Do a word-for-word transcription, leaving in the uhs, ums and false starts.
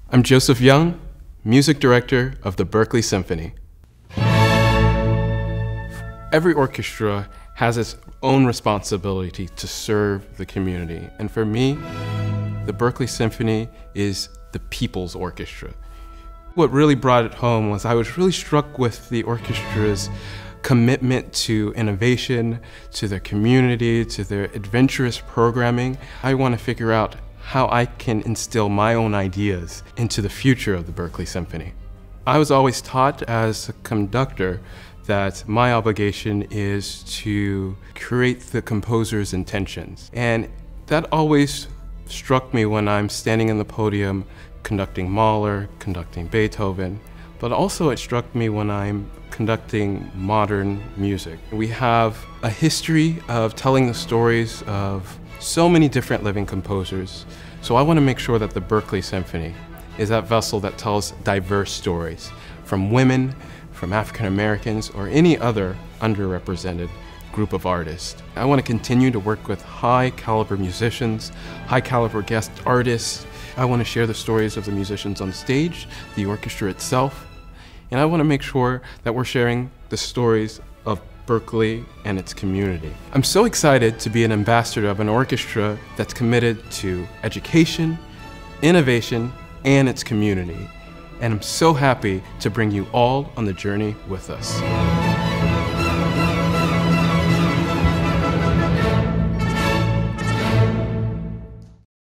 I'm Joseph Young, Music Director of the Berkeley Symphony. Every orchestra has its own responsibility to serve the community. And for me, the Berkeley Symphony is the people's orchestra. What really brought it home was I was really struck with the orchestra's commitment to innovation, to their community, to their adventurous programming. I want to figure out how I can instill my own ideas into the future of the Berkeley Symphony. I was always taught as a conductor that my obligation is to create the composer's intentions. And that always struck me when I'm standing in the podium conducting Mahler, conducting Beethoven, but also it struck me when I'm conducting modern music. We have a history of telling the stories of so many different living composers. So I want to make sure that the Berkeley Symphony is that vessel that tells diverse stories from women, from African Americans, or any other underrepresented group of artists. I want to continue to work with high caliber musicians, high caliber guest artists. I want to share the stories of the musicians on stage, the orchestra itself, and I want to make sure that we're sharing the stories of Berkeley and its community. I'm so excited to be an ambassador of an orchestra that's committed to education, innovation, and its community. And I'm so happy to bring you all on the journey with us.